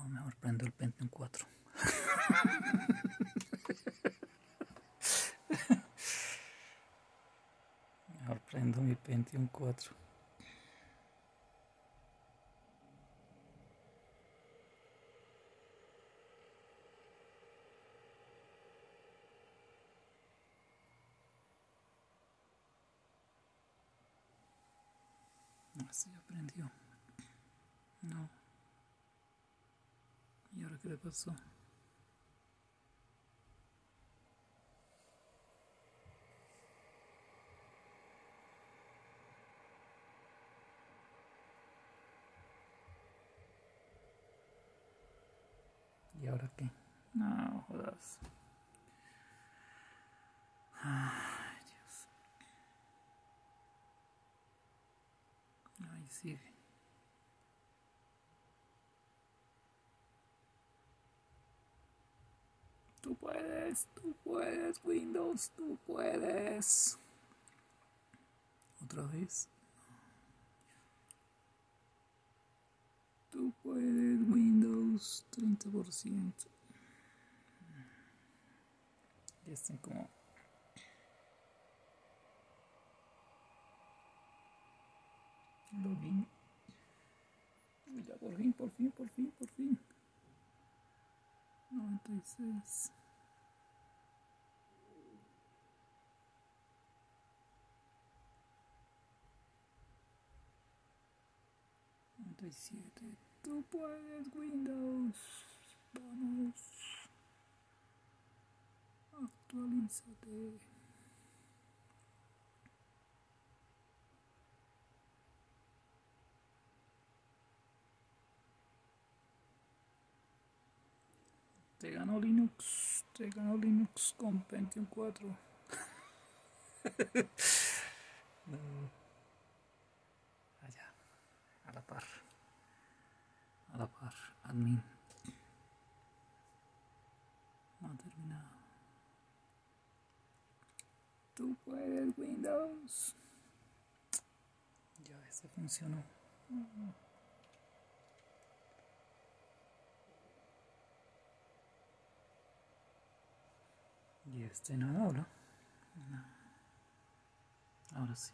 No, mejor prendo el Pentium 4. Mejor prendo mi Pentium 4. Así ya prendió. No. ¿Y ahora qué le pasó? ¿Y ahora qué? No, jodas. Ay, Dios. Ahí sigue. Tú puedes, Windows, tú puedes. Otra vez. Tú puedes, Windows, 30%. Ya están como... Login. Uy, ya por fin. 96. 97. Tú puedes, Windows. Vamos. Actualízate. Te ganó Linux con Pentium 4. No. Allá, a la par, admin. No ha terminado. Tú puedes, Windows. Ya, ese funcionó. Y este no habla. No. Ahora sí.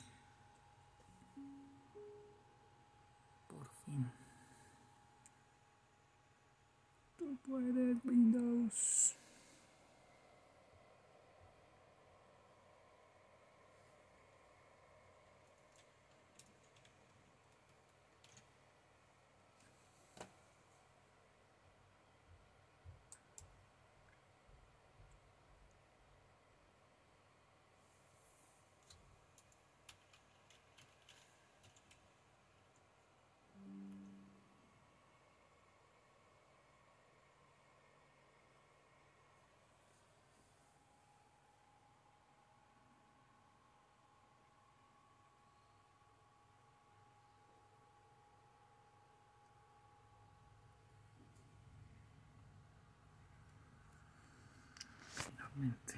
Por fin. Tú puedes, Windows. Finalmente.